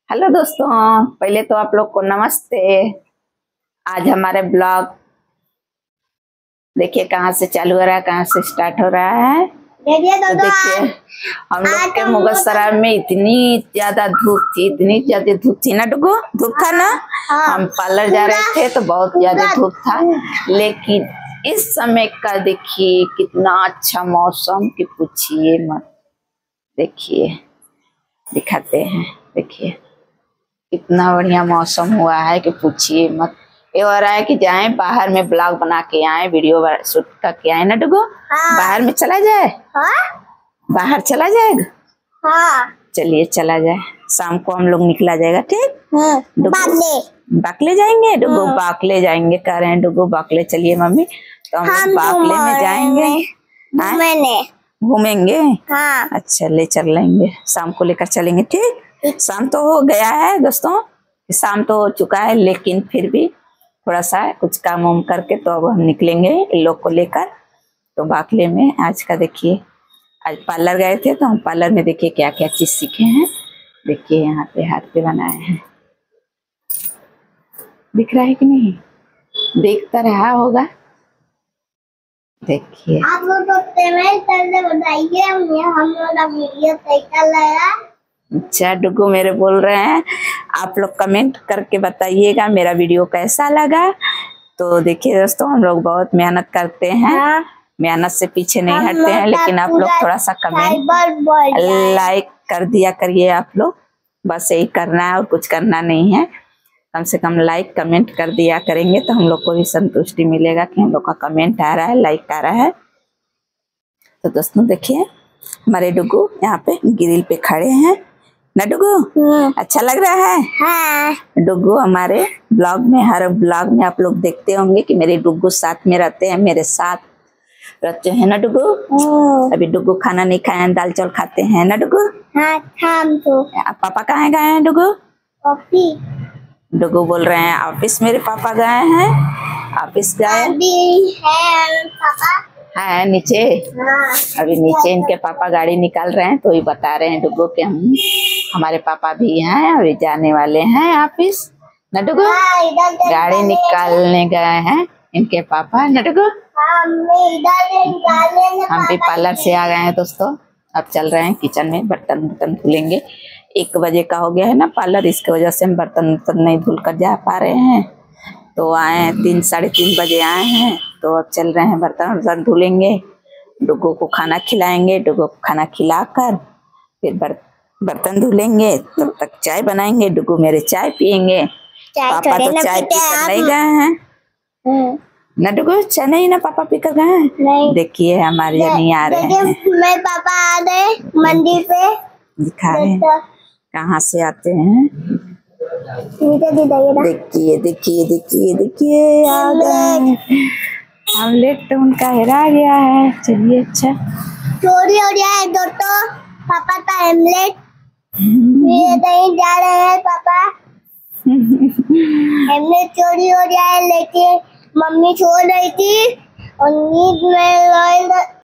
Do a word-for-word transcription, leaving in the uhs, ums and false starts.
Hello दोस्तों, पहले तो आप लोग को नमस्ते। आज हमारे ब्लॉग देखिए कहाँ से चालू हो रहा है, कहाँ से स्टार्ट हो रहा है। तो देखिए हम लोग के मुगलसराय में इतनी ज्यादा धूप थी, इतनी ज्यादा धूप थी ना डुगू, धूप था ना। हम पार्लर जा रहे थे तो बहुत ज्यादा धूप था, लेकिन इस समय का देखिए कितना अच्छा मौसम कि पूछिए मत। देखिए दिखाते हैं, देखिए इतना बढ़िया मौसम हुआ है कि पूछिए मत। ये हो रहा है कि जाए बाहर में ब्लॉग बना के आए, वीडियो शूट करके आए ना डुगो। हाँ। बाहर में चला जाए। हाँ? बाहर चला जाएगा। हाँ। चलिए चला जाए, शाम को हम लोग निकला जाएगा। ठीक। हाँ। बाकले बाकले जाएंगे डुगो। हाँ। बाकले जाएंगे कह रहे हैं डुगो, बाकले। चलिए मम्मी, तो हम, हम बाकले में जाएंगे, घूमेंगे। हाँ। अच्छा ले चल लेंगे, शाम को लेकर चलेंगे। ठीक। शाम तो हो गया है दोस्तों, शाम तो हो चुका है, लेकिन फिर भी थोड़ा सा कुछ काम वाम करके तो अब हम निकलेंगे इन लोग को लेकर। तो बाकले में आज का देखिए, आज पार्लर गए थे तो हम पार्लर में देखिए क्या क्या चीज सीखे हैं। देखिए यहाँ पे हाथ पे बनाए हैं, दिख रहा है कि नहीं, देखता रहा होगा। देखिए आप लोग तो बताइए, हम लोग वीडियो कैसा लगा। अच्छा डुगू मेरे बोल रहे हैं, आप लोग कमेंट करके बताइएगा मेरा वीडियो कैसा लगा। तो देखिए दोस्तों, हम लोग बहुत मेहनत करते हैं। हाँ। मेहनत से पीछे नहीं हटते हैं, लेकिन आप लोग थोड़ा सा कमेंट लाइक कर दिया करिए। आप लोग बस यही करना है और कुछ करना नहीं है। कम से कम लाइक कमेंट कर दिया करेंगे तो हम लोग को भी संतुष्टि मिलेगा कि हम लोग का कमेंट आ रहा है, लाइक आ रहा है। तो दोस्तों देखिए हमारे डुगू यहाँ पे ग्रिल पे खड़े हैं ना डुगू। अच्छा लग रहा है। हाँ। डुगू हमारे ब्लॉग में, हर ब्लॉग में आप लोग देखते होंगे कि मेरे डुगू साथ में रहते हैं, मेरे साथ रहते हैं ना डुगू। अभी डुगू खाना नहीं खाए हैं, दाल चावल खाते हैं ना डुगू। हाँ, तो पापा कहाँ गए हैं डुगू? डुगू बोल रहे हैं ऑफिस मेरे पापा गए हैं, ऑफिस गए हैं पापा है नीचे। हाँ। अभी नीचे इनके पापा गाड़ी निकाल रहे हैं, तो ये बता रहे हैं डुगू कि हम हमारे पापा भी हैं, अभी जाने वाले हैं ऑफिस न डुगू। गाड़ी निकालने गए हैं इनके पापा न डुगू। हम भी पार्लर से आ गए हैं दोस्तों, अब चल रहे हैं किचन में, बर्तन बर्तन धुलेंगे। एक बजे का हो गया है ना पार्लर, इसकी वजह से हम बर्तन बर्तन नहीं धुल कर जा पा रहे हैं। तो आए हैं तीन साढ़े तीन बजे आए हैं, तो अब चल रहे हैं बर्तन बर्तन धुलेंगे, डुगू को खाना खिलाएंगे। डुगू को खाना खिलाकर फिर बर, बर्तन धुलेंगे, तब तक चाय बनाएंगे। डुगू मेरे चाय पियेंगे। पापा तो चाय पीकर नहीं गए हैं ना डुगू, चाय नहीं ना पापा पीकर गए हैं। देखिए हमारे जनी आ रहे हैं, मेरे पापा आ गए मंदिर पे, दिखा रहे हैं कहाँ से आते हैं। देखिए देखिए देखिए देखिए आ गए। आमलेट तो उनका हेरा गया है। चलिए अच्छा चोरी हो गया है दोस्तों, पापा का आमलेट नहीं जा रहे हैं पापा। आमलेट चोरी हो गया है, लेकिन मम्मी छोड़ रही थी और नींद में